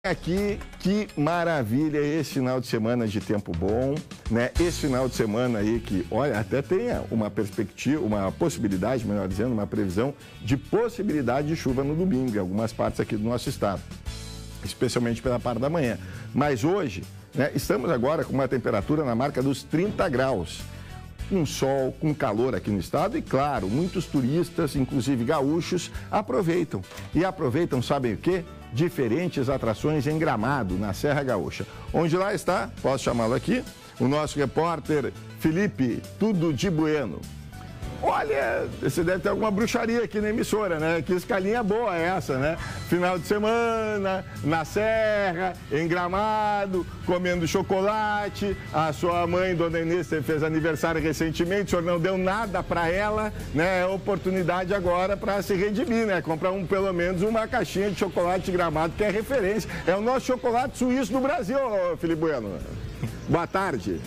Aqui, que maravilha esse final de semana de tempo bom, né? Esse final de semana aí que, olha, até tem uma perspectiva, uma possibilidade, melhor dizendo, uma previsão de possibilidade de chuva no domingo em algumas partes aqui do nosso estado, especialmente pela parte da manhã. Mas hoje, né, estamos agora com uma temperatura na marca dos 30 graus. Com sol, com calor aqui no estado e, claro, muitos turistas, inclusive gaúchos, aproveitam. E aproveitam, sabem o quê? Diferentes atrações em Gramado, na Serra Gaúcha. Onde lá está, posso chamá-lo aqui, o nosso repórter Felipe Tudo de Bueno. Olha, você deve ter alguma bruxaria aqui na emissora, né? Que escalinha boa é essa, né? Final de semana, na Serra, em Gramado, comendo chocolate. A sua mãe, Dona Inês, fez aniversário recentemente, o senhor não deu nada para ela, né? É oportunidade agora para se redimir, né? Comprar pelo menos uma caixinha de chocolate de Gramado, que é referência. É o nosso chocolate suíço do Brasil, Felipe Bueno. Boa tarde.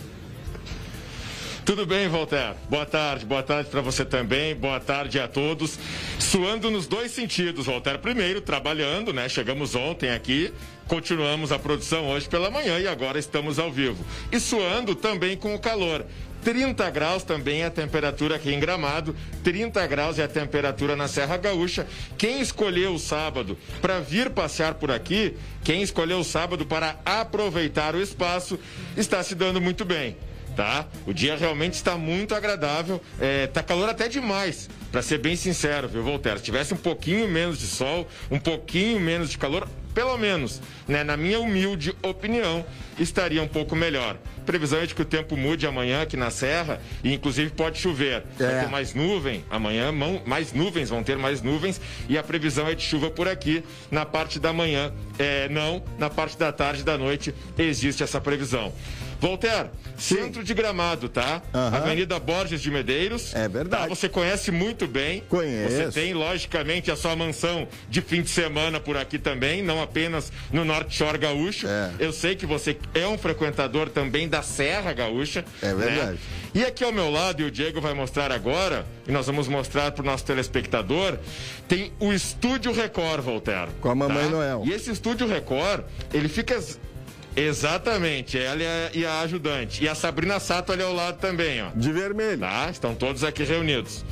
Tudo bem, Voltaire? Boa tarde para você também, boa tarde a todos. Suando nos dois sentidos, Voltaire. Primeiro, trabalhando, né? Chegamos ontem aqui, continuamos a produção hoje pela manhã e agora estamos ao vivo. E suando também com o calor. 30 graus também é a temperatura aqui em Gramado, 30 graus é a temperatura na Serra Gaúcha. Quem escolheu o sábado para vir passear por aqui, quem escolheu o sábado para aproveitar o espaço, está se dando muito bem. Tá? O dia realmente está muito agradável, tá calor até demais, para ser bem sincero, viu, Voltaire? Se tivesse um pouquinho menos de sol, um pouquinho menos de calor, pelo menos, né, na minha humilde opinião, estaria um pouco melhor. Previsão é de que o tempo mude amanhã aqui na Serra e inclusive pode chover. Vai ter mais nuvem, amanhã mais nuvens, vão ter mais nuvens e a previsão é de chuva por aqui na parte da manhã, não, na parte da tarde e da noite existe essa previsão. Voltaire, centro de Gramado, tá? Avenida Borges de Medeiros. É verdade. Tá? Você conhece muito bem. Conheço. Você tem, logicamente, a sua mansão de fim de semana por aqui também, não apenas no Norte Shore Gaúcho. Eu sei que você é um frequentador também da Serra Gaúcha. É verdade. Né? E aqui ao meu lado, e o Diego vai mostrar agora, e nós vamos mostrar para o nosso telespectador, tem o Estúdio Record, Voltaire. Com a Mamãe Noel. E esse Estúdio Record, ele fica... Exatamente, ela e a ajudante. E a Sabrina Sato ali ao lado também, ó. De vermelho. Tá? Estão todos aqui reunidos.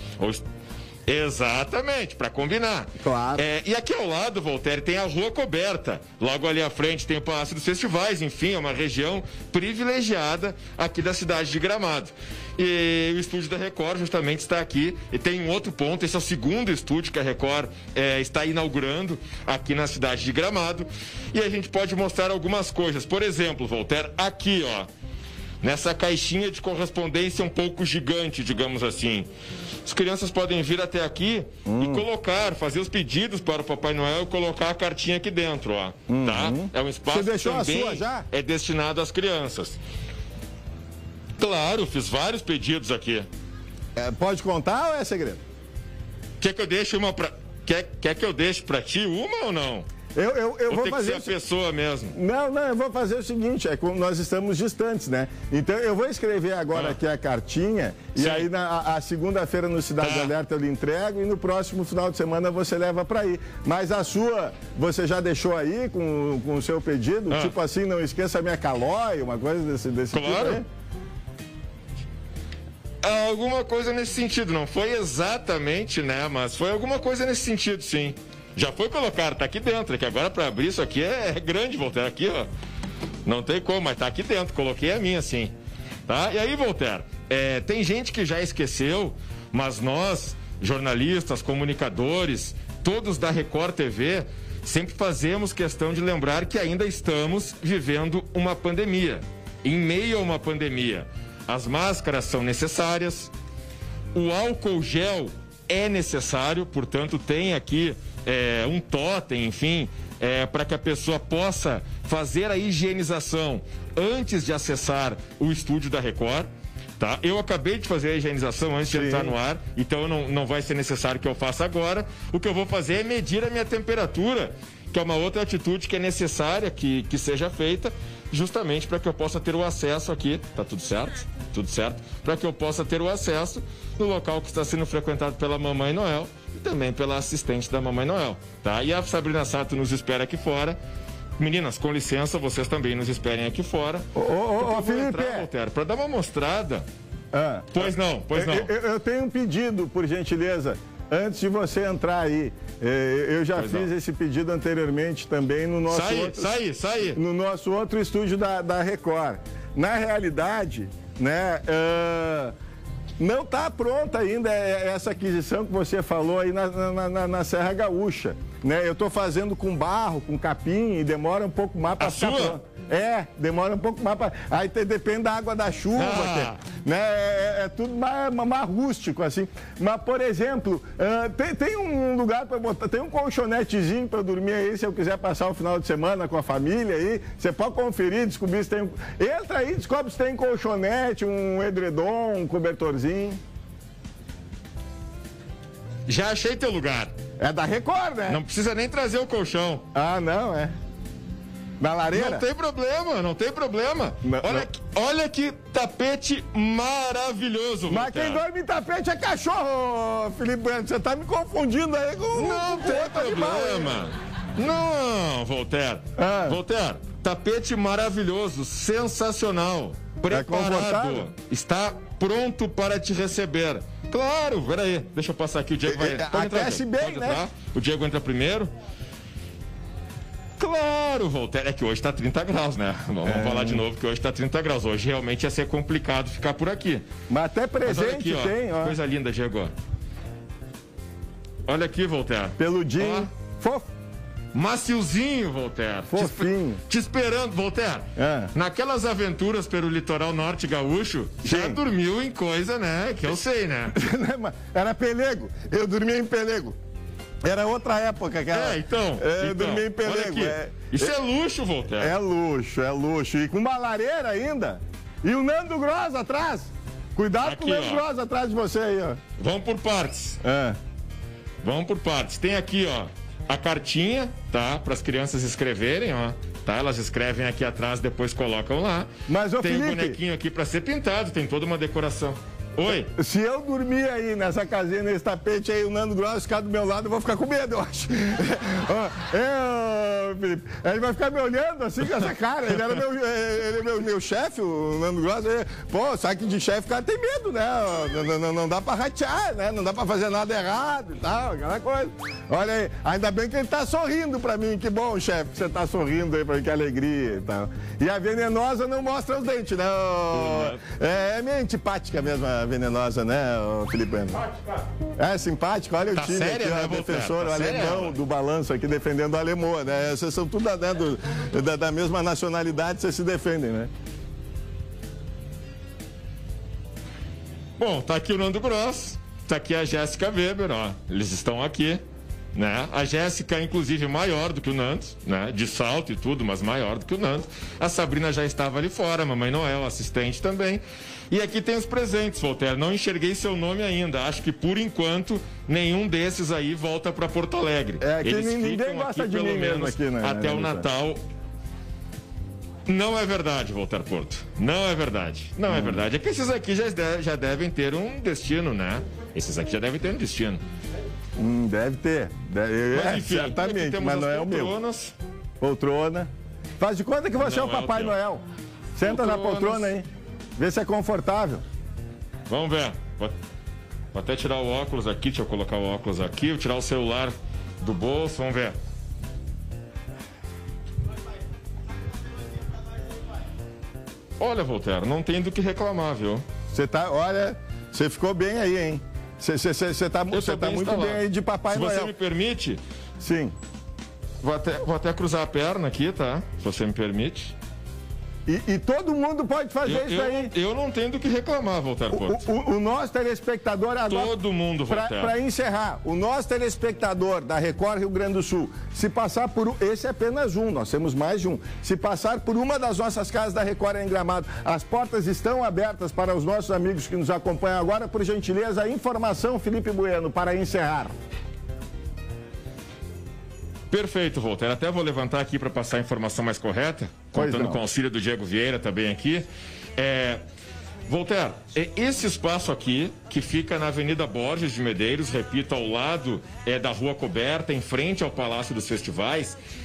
Exatamente, para combinar. Claro. E aqui ao lado, Voltaire, tem a Rua Coberta. Logo ali à frente tem o Palácio dos Festivais. Enfim, é uma região privilegiada aqui da cidade de Gramado. E o estúdio da Record justamente está aqui. E tem um outro ponto, esse é o segundo estúdio que a Record está inaugurando aqui na cidade de Gramado. E a gente pode mostrar algumas coisas. Por exemplo, Voltaire, aqui, ó, nessa caixinha de correspondência um pouco gigante, digamos assim. As crianças podem vir até aqui e colocar, fazer os pedidos para o Papai Noel e colocar a cartinha aqui dentro, ó. Tá? É um espaço que também é destinado às crianças. Claro, fiz vários pedidos aqui. Pode contar ou é segredo? Quer que eu deixe uma pra... Quer que eu deixe pra ti uma ou não? Eu vou fazer que ser a pessoa mesmo. Não, eu vou fazer o seguinte, nós estamos distantes, né? Então eu vou escrever agora aqui a cartinha. Sim. E aí a segunda-feira no Cidade Alerta eu lhe entrego e no próximo final de semana você leva para aí. Mas a sua, você já deixou aí com o seu pedido? Tipo assim, não esqueça a minha calói, uma coisa desse tipo aí? Alguma coisa nesse sentido, não foi exatamente, né? Mas foi alguma coisa nesse sentido, sim. Já foi colocado, tá aqui dentro, que agora para abrir isso aqui é grande, Voltaire, aqui, ó. Não tem como, mas tá aqui dentro, coloquei a minha, sim. Tá? E aí, Voltaire, tem gente que já esqueceu, mas nós, jornalistas, comunicadores, todos da Record TV, sempre fazemos questão de lembrar que ainda estamos vivendo uma pandemia. Em meio a uma pandemia, as máscaras são necessárias, o álcool gel é necessário, portanto, tem aqui um totem, enfim, para que a pessoa possa fazer a higienização antes de acessar o estúdio da Record. Tá? Eu acabei de fazer a higienização antes de entrar no ar, então não vai ser necessário que eu faça agora. O que eu vou fazer é medir a minha temperatura, que é uma outra atitude que é necessária que seja feita, justamente para que eu possa ter o acesso aqui. Tá tudo certo? Tudo certo? Para que eu possa ter o acesso no local que está sendo frequentado pela Mamãe Noel e também pela assistente da Mamãe Noel, tá? E a Sabrina Sato nos espera aqui fora Meninas, com licença, vocês também nos esperem aqui fora. Ô, Felipe! Para dar uma mostrada. Pois não. Eu tenho um pedido, por gentileza. Antes de você entrar aí, eu já fiz esse pedido anteriormente também no nosso no nosso outro estúdio da Record. Na realidade, né, não está pronta ainda essa aquisição que você falou aí na Serra Gaúcha. Né? Eu estou fazendo com barro, com capim e demora um pouco mais para ficar pronto. Demora um pouco mais para... Aí depende da água da chuva, né? É tudo mais rústico, assim. Mas, por exemplo, tem um lugar para botar, tem um colchonetezinho para dormir aí, se eu quiser passar o final de semana com a família aí, você pode conferir, descobrir se tem... Entra aí, descobre se tem colchonete, um edredom, um cobertorzinho. Já achei teu lugar. É da Record, né? Não precisa nem trazer o colchão. Não, é. Na lareira? Não tem problema. Olha que tapete maravilhoso, Voltaire. Mas quem dorme em tapete é cachorro, Felipe Bueno. Você tá me confundindo aí com... Não tem problema. Não, Voltaire. Voltaire, tapete maravilhoso, sensacional. Preparado. Está pronto para te receber. Claro, peraí. Deixa eu passar aqui, o Diego vai... Aquece bem, né? O Diego entra primeiro. Claro, Voltaire, é que hoje está 30 graus, né? Vamos falar de novo que hoje está 30 graus. Hoje realmente ia ser complicado ficar por aqui. Mas até presente aqui, tem, ó. Coisa linda, Diego. Olha aqui, Voltaire. Peludinho, fofo. Maciozinho, Voltaire. Fofinho. Te esperando, Voltaire. Naquelas aventuras pelo litoral norte gaúcho, já dormiu em coisa, né? Que eu sei, né? Era pelego. Eu dormia em pelego. Era outra época, cara. Então. Eu dormi em pelego. Isso é luxo, Voltaire. É luxo. E com uma lareira ainda. E o Nando Gross atrás. Cuidado com o Nando Gross atrás de você aí, ó. Vamos por partes. Vamos por partes. Tem aqui, ó, a cartinha, tá? Para as crianças escreverem, ó. Tá? Elas escrevem aqui atrás, depois colocam lá. Mas, ô, tem Felipe... um bonequinho aqui para ser pintado, tem toda uma decoração. Oi? Se eu dormir aí nessa casinha, nesse tapete aí, o Nando Gross ficar do meu lado, eu vou ficar com medo, eu acho. Felipe, ele vai ficar me olhando assim com essa cara. Ele era meu chefe, o Nando Gross. Pô, sabe que de chefe o cara tem medo, né? Não dá pra ratear, né? Não dá pra fazer nada errado e tal, aquela coisa. Olha aí, ainda bem que ele tá sorrindo pra mim. Que bom, chefe, que você tá sorrindo aí pra mim, que alegria e tal. E a venenosa não mostra os dentes, né? É meio antipática mesmo, a venenosa, né, Felipe Bueno? É simpática, olha o time séria, aqui, né, o defensor, o alemão do balanço aqui defendendo o alemão, né? Vocês são tudo da mesma nacionalidade, vocês se defendem, né? Bom, tá aqui o Nando Gross, tá aqui a Jéssica Weber, ó. Eles estão aqui, né? A Jéssica, inclusive, maior do que o Nando, né? De salto e tudo, mas maior do que o Nando. A Sabrina já estava ali fora, a Mamãe Noel, assistente também. E aqui tem os presentes, Voltaire. Não enxerguei seu nome ainda. Acho que, por enquanto, nenhum desses aí volta para Porto Alegre. É que eles ninguém gosta de mim mesmo aqui, né? Até o Natal. Não é verdade, Voltaire Porto. Não é verdade. Não é verdade. É que esses aqui já devem ter um destino, né? Esses aqui já devem ter um destino. Deve ter. Mas, enfim, certamente, mas não é o meu. Poltrona. Faz de conta que você é o Papai Noel. Senta na poltrona aí. Vê se é confortável. Vamos ver. Vou até tirar o óculos aqui. Deixa eu colocar o óculos aqui. Vou tirar o celular do bolso. Vamos ver. Olha, Voltaire, não tem do que reclamar, viu? Você ficou bem aí, hein? Você tá muito bem aí de Papai Noel. Se você me permite... Sim. Vou até cruzar a perna aqui, tá? Se você me permite. E todo mundo pode fazer isso aí. Eu não tenho do que reclamar, Voltaire Porto. O nosso telespectador agora... Todo mundo, Voltaire. Para encerrar, o nosso telespectador da Record Rio Grande do Sul, se passar por... Esse é apenas um, nós temos mais de um. Se passar por uma das nossas casas da Record em Gramado, as portas estão abertas para os nossos amigos que nos acompanham agora. Por gentileza, informação, Felipe Bueno, para encerrar. Perfeito, Voltaire. Até vou levantar aqui para passar a informação mais correta, contando com o auxílio do Diego Vieira também aqui. Voltaire, esse espaço aqui, que fica na Avenida Borges de Medeiros, repito, ao lado da Rua Coberta, em frente ao Palácio dos Festivais,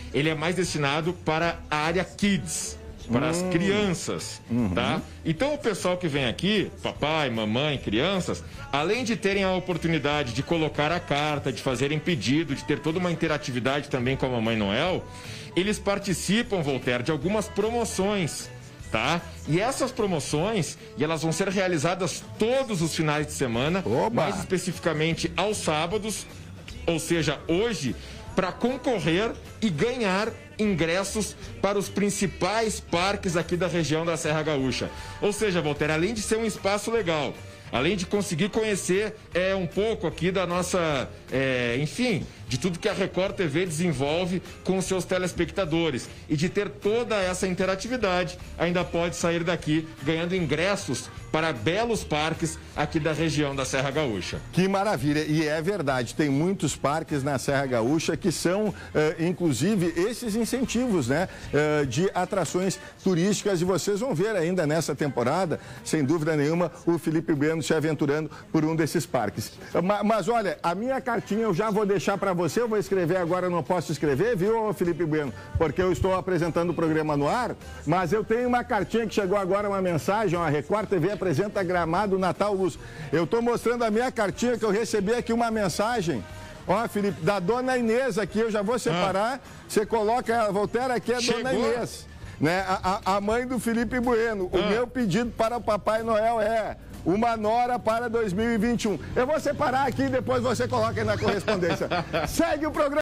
ele é mais destinado para a área Kids, para as crianças, tá? Então o pessoal que vem aqui, papai, mamãe, crianças, além de terem a oportunidade de colocar a carta, de fazerem pedido, de ter toda uma interatividade também com a Mamãe Noel, eles participam, Voltaire, de algumas promoções, tá? E essas promoções, e elas vão ser realizadas todos os finais de semana, mais especificamente aos sábados, ou seja, hoje, para concorrer e ganhar ingressos para os principais parques aqui da região da Serra Gaúcha. Ou seja, Voltaire, além de ser um espaço legal, além de conseguir conhecer um pouco aqui da nossa, enfim, de tudo que a Record TV desenvolve com os seus telespectadores e de ter toda essa interatividade, ainda pode sair daqui ganhando ingressos para belos parques aqui da região da Serra Gaúcha. Que maravilha, e é verdade, tem muitos parques na Serra Gaúcha que são, inclusive, esses incentivos, né, de atrações turísticas, e vocês vão ver ainda nessa temporada, sem dúvida nenhuma, o Felipe Bueno se aventurando por um desses parques. Mas olha, a minha cartinha eu já vou deixar para você, eu vou escrever agora, não posso escrever, viu, Felipe Bueno? Porque eu estou apresentando o programa no ar, mas eu tenho uma cartinha que chegou agora, uma mensagem, a Record TV apresenta Gramado Natal Luz. Eu estou mostrando a minha cartinha que eu recebi aqui, uma mensagem, ó, Felipe, da Dona Inês aqui, eu já vou separar, você coloca a Voltaire aqui, a Dona Inês, né, a mãe do Felipe Bueno. O meu pedido para o Papai Noel é uma nora para 2021. Eu vou separar aqui e depois você coloca aí na correspondência. Segue o programa.